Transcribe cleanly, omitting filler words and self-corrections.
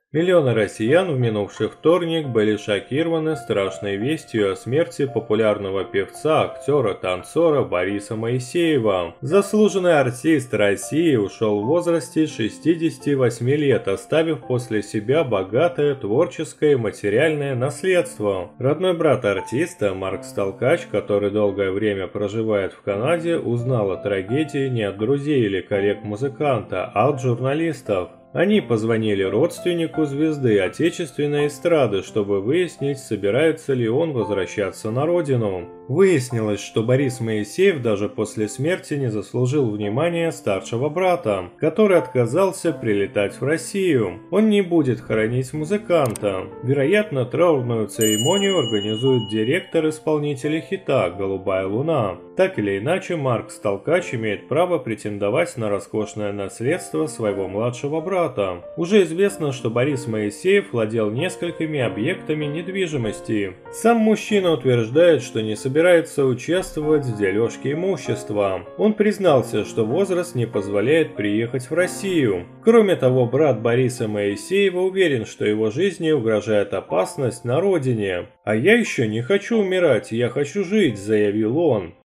Миллионы россиян в минувший вторник были шокированы страшной вестью о смерти популярного певца, актера, танцора Бориса Моисеева. Заслуженный артист России ушел в возрасте 68 лет, оставив после себя богатое творческое и материальное наследство. Родной брат артиста, Марк Толкач, который долгое время проживает в Канаде, узнал о трагедии не от друзей или коллег музыканта, а от журналистов. Они позвонили родственнику звезды отечественной эстрады, чтобы выяснить, собирается ли он возвращаться на родину. Выяснилось, что Борис Моисеев даже после смерти не заслужил внимания старшего брата, который отказался прилетать в Россию. Он не будет хоронить музыканта. Вероятно, траурную церемонию организует директор исполнителя хита «Голубая луна». Так или иначе, Марк Толкач имеет право претендовать на роскошное наследство своего младшего брата. Уже известно, что Борис Моисеев владел несколькими объектами недвижимости. Сам мужчина утверждает, что не собирается участвовать в дележке имущества. Он признался, что возраст не позволяет приехать в Россию. Кроме того, брат Бориса Моисеева уверен, что его жизни угрожает опасность на родине. «А я еще не хочу умирать, я хочу жить», — заявил он.